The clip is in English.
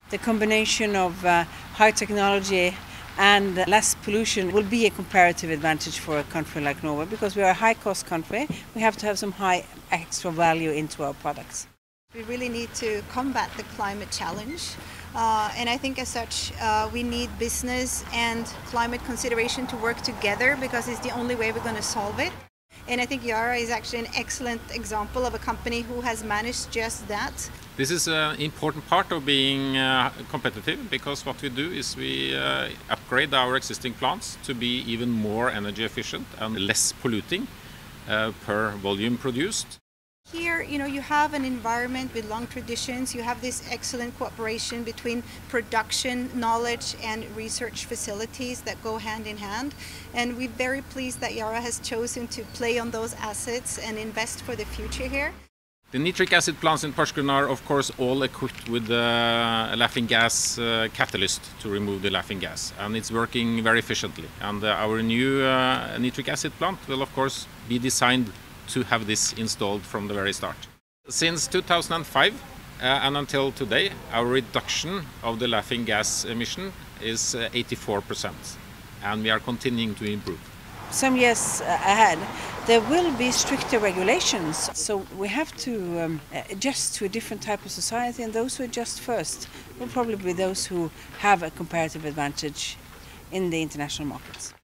The combination of high technology and less pollution will be a comparative advantage for a country like Norway, because we are a high-cost country. We have to have some high extra value into our products. We really need to combat the climate challenge, and I think as such we need business and climate consideration to work together, because it's the only way we're going to solve it. And I think Yara is actually an excellent example of a company who has managed just that. This is an important part of being competitive, because what we do is we upgrade our existing plants to be even more energy efficient and less polluting per volume produced. Here, you have an environment with long traditions. You have this excellent cooperation between production, knowledge and research facilities that go hand in hand. And we're very pleased that Yara has chosen to play on those assets and invest for the future here. The nitric acid plants in Porsgrunn are of course all equipped with the laughing gas catalyst to remove the laughing gas, and it's working very efficiently. And our new nitric acid plant will of course be designed to have this installed from the very start. Since 2005 and until today, our reduction of the laughing gas emission is 84%, and we are continuing to improve. Some years ahead there will be stricter regulations, so we have to adjust to a different type of society, and those who adjust first will probably be those who have a comparative advantage in the international markets.